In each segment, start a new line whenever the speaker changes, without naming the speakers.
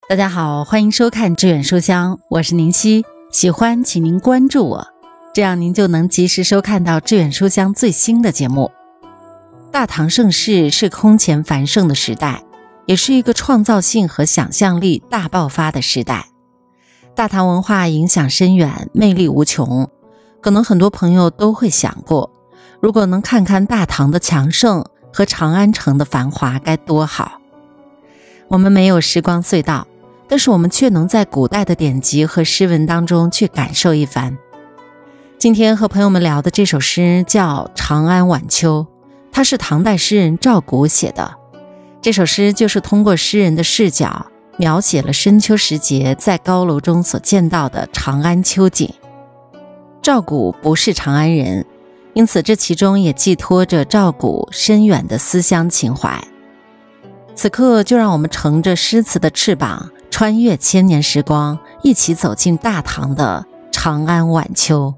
大家好，欢迎收看致远书香，我是宁熙，喜欢请您关注我，这样您就能及时收看到致远书香最新的节目。大唐盛世是空前繁盛的时代，也是一个创造性和想象力大爆发的时代。大唐文化影响深远，魅力无穷，可能很多朋友都会想过，如果能看看大唐的强盛和长安城的繁华该多好。我们没有时光隧道，但是我们却能在古代的典籍和诗文当中去感受一番。今天和朋友们聊的这首诗叫《长安晚秋》，它是唐代诗人赵谷写的。这首诗就是通过诗人的视角，描写了深秋时节在高楼中所见到的长安秋景。赵谷不是长安人，因此这其中也寄托着赵谷深远的思乡情怀。此刻就让我们乘着诗词的翅膀，穿越千年时光，一起走进大唐的长安晚秋。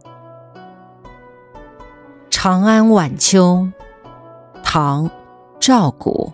长安晚秋，唐·赵谷。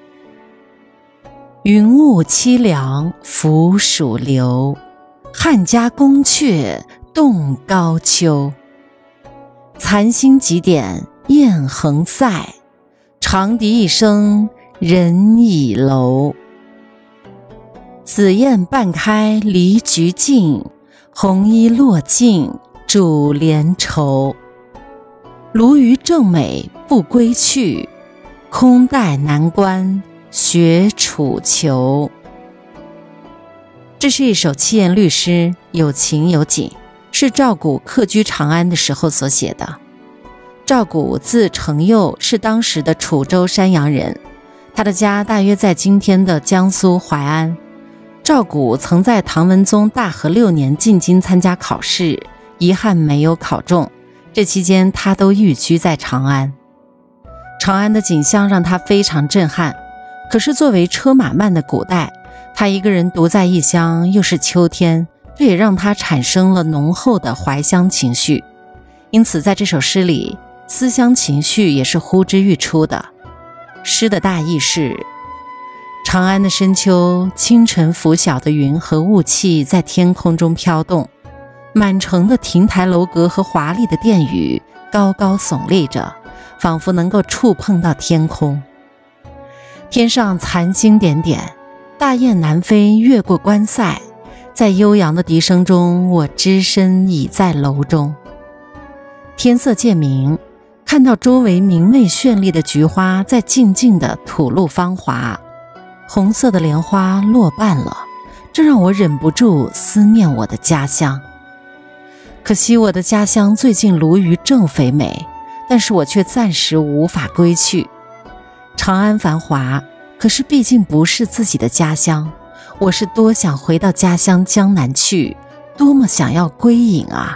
云雾凄凉拂蜀流，汉家宫阙动高丘。残星几点雁横塞，长笛一声人倚楼。紫燕半开离菊径，红衣落尽珠帘愁。鲈鱼正美不归去，空待南关雪楚囚。这是一首七言律诗，有情有景，是赵谷客居长安的时候所写的。赵谷字承佑，是当时的楚州山阳人，他的家大约在今天的江苏淮安。赵谷曾在唐文宗大和6年进京参加考试，遗憾没有考中，这期间他都寓居在长安。长安的景象让他非常震撼，可是作为车马慢的古代，他一个人独在异乡，又是秋天，这也让他产生了浓厚的怀乡情绪。因此在这首诗里，思乡情绪也是呼之欲出的。诗的大意是：长安的深秋，清晨拂晓的云和雾气在天空中飘动，满城的亭台楼阁和华丽的殿宇高高耸立着，仿佛能够触碰到天空。天上残星点点，大雁南飞越过关塞，在悠扬的笛声中，我只身倚在楼中。天色渐明，看到周围明媚绚丽的菊花在静静地吐露芳华，红色的莲花落瓣了，这让我忍不住思念我的家乡。可惜我的家乡最近鲈鱼正肥美，但是我却暂时无法归去。长安繁华，可是毕竟不是自己的家乡，我是多想回到家乡江南去，多么想要归隐啊！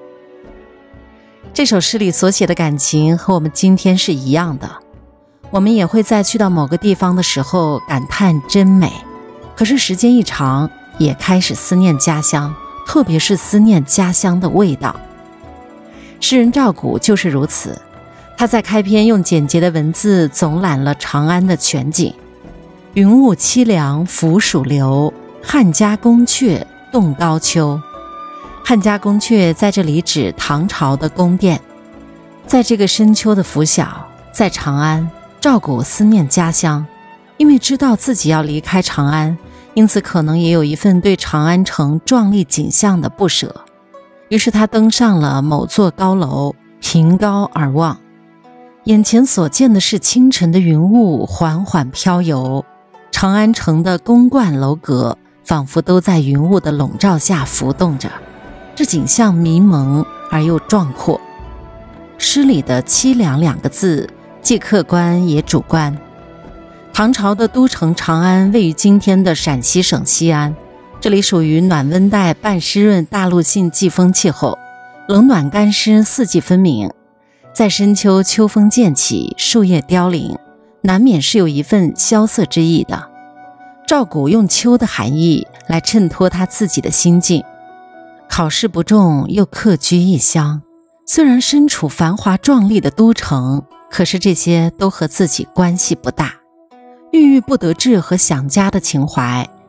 这首诗里所写的感情和我们今天是一样的，我们也会在去到某个地方的时候感叹真美，可是时间一长，也开始思念家乡，特别是思念家乡的味道。诗人赵谷就是如此，他在开篇用简洁的文字总览了长安的全景。云雾凄凉拂蜀流，汉家宫阙动高丘。汉家宫阙在这里指唐朝的宫殿。在这个深秋的拂晓，在长安，赵谷思念家乡，因为知道自己要离开长安，因此可能也有一份对长安城壮丽景象的不舍。于是他登上了某座高楼，凭高而望，眼前所见的是清晨的云雾缓缓飘游，长安城的宫观楼阁仿佛都在云雾的笼罩下浮动着，这景象迷蒙而又壮阔。诗里的凄凉2个字既客观也主观。唐朝的都城长安位于今天的陕西省西安，这里属于暖温带半湿润大陆性季风气候，冷暖干湿四季分明。在深秋，秋风渐起，树叶凋零，难免是有一份萧瑟之意的。赵谷用秋的含义来衬托他自己的心境。考试不中，又客居异乡，虽然身处繁华壮丽的都城，可是这些都和自己关系不大。郁郁不得志和想家的情怀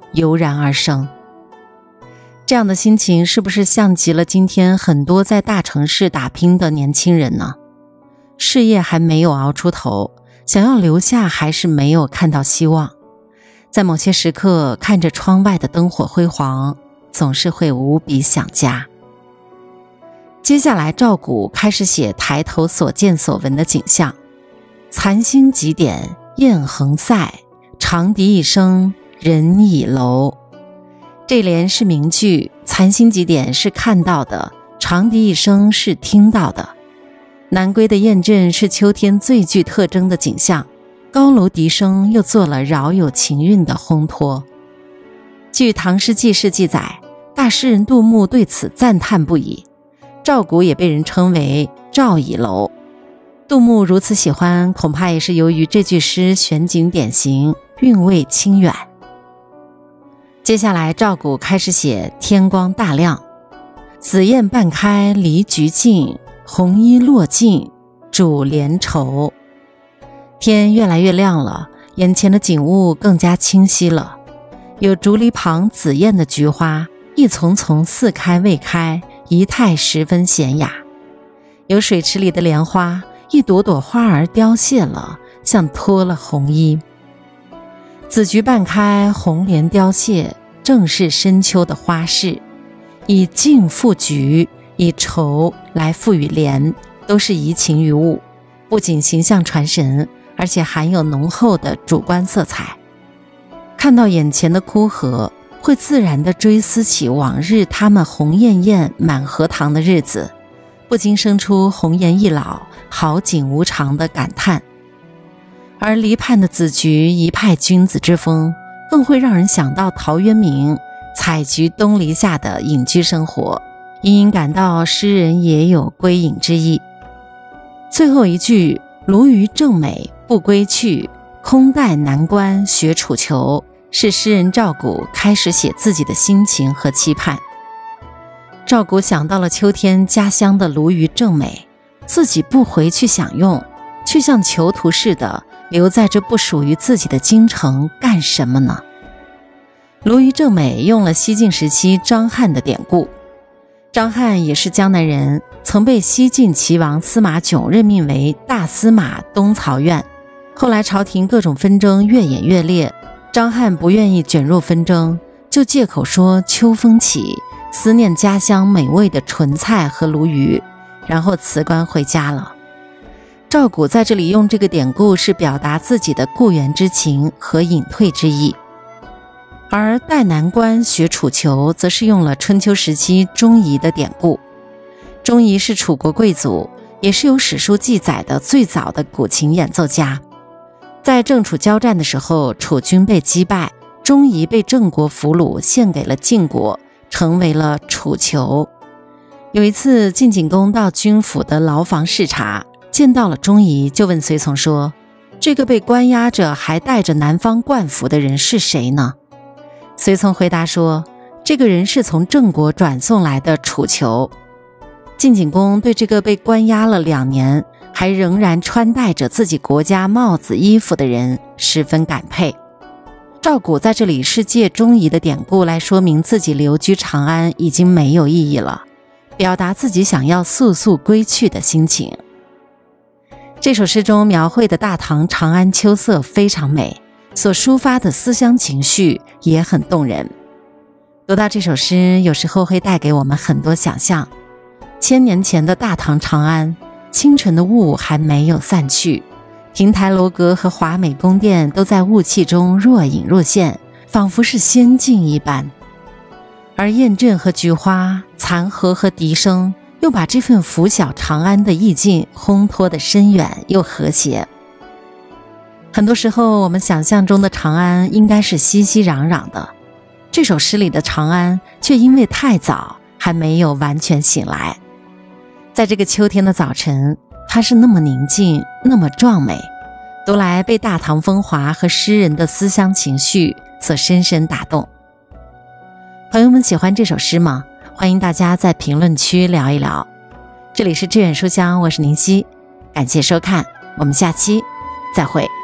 油然而生。这样的心情是不是像极了今天很多在大城市打拼的年轻人呢？事业还没有熬出头，想要留下还是没有看到希望。在某些时刻，看着窗外的灯火辉煌，总是会无比想家。接下来赵谷开始写抬头所见所闻的景象，残星几点雁横塞，长笛一声人倚楼。这联是名句，残星几点是看到的，长笛一声是听到的。南归的雁阵是秋天最具特征的景象，高楼笛声又做了饶有情韵的烘托。据《唐诗纪事》记载，大诗人杜牧对此赞叹不已，赵谷也被人称为赵倚楼。杜牧如此喜欢，恐怕也是由于这句诗选景典型，韵味清远。接下来赵谷开始写天光大亮，紫燕半开离菊尽，红衣落尽主帘愁。天越来越亮了，眼前的景物更加清晰了。有竹篱旁紫艳的菊花，一丛丛似开未开，仪态十分娴雅。有水池里的莲花，一朵朵花儿凋谢了，像脱了红衣。紫菊半开，红莲凋谢，正是深秋的花事。以静赋菊，以愁来赋予莲，都是移情于物，不仅形象传神，而且含有浓厚的主观色彩。看到眼前的枯荷，会自然地追思起往日他们红艳艳满荷塘的日子，不禁生出红颜易老，好景无常的感叹。而篱畔的紫菊一派君子之风，更会让人想到陶渊明采菊东篱下的隐居生活，隐隐感到诗人也有归隐之意。最后一句鲈鱼正美不归去，空待南关学楚囚，是诗人赵谷开始写自己的心情和期盼。赵谷想到了秋天家乡的鲈鱼正美，自己不回去享用，却像囚徒似的留在这不属于自己的京城干什么呢？鲈鱼正美用了西晋时期张翰的典故。张翰也是江南人，曾被西晋齐王司马囧任命为大司马东曹院。后来朝廷各种纷争越演越烈，张翰不愿意卷入纷争，就借口说秋风起，思念家乡美味的莼菜和鲈鱼，然后辞官回家了。赵谷在这里用这个典故是表达自己的故园之情和隐退之意。而待南关学楚囚则是用了春秋时期钟仪的典故。钟仪是楚国贵族，也是有史书记载的最早的古琴演奏家。在郑楚交战的时候，楚军被击败，钟仪被郑国俘虏，献给了晋国，成为了楚囚。有一次晋景公到军府的牢房视察，见到了钟仪，就问随从说，这个被关押着还带着南方冠服的人是谁呢？随从回答说，这个人是从郑国转送来的楚囚。晋景公对这个被关押了2年还仍然穿戴着自己国家帽子衣服的人十分感佩。赵谷在这里是借钟仪的典故来说明自己留居长安已经没有意义了，表达自己想要速速归去的心情。这首诗中描绘的大唐长安秋色非常美，所抒发的思乡情绪也很动人。读到这首诗，有时候会带给我们很多想象。1000年前的大唐长安，清晨的雾还没有散去，亭台楼阁和华美宫殿都在雾气中若隐若现，仿佛是仙境一般。而雁阵和菊花，残荷和笛声，又把这份拂晓长安的意境烘托得深远又和谐。很多时候我们想象中的长安应该是熙熙攘攘的，这首诗里的长安却因为太早还没有完全醒来。在这个秋天的早晨，它是那么宁静，那么壮美，读来被大唐风华和诗人的思乡情绪所深深打动。朋友们喜欢这首诗吗？欢迎大家在评论区聊一聊。这里是致远书香，我是宁熙，感谢收看，我们下期再会。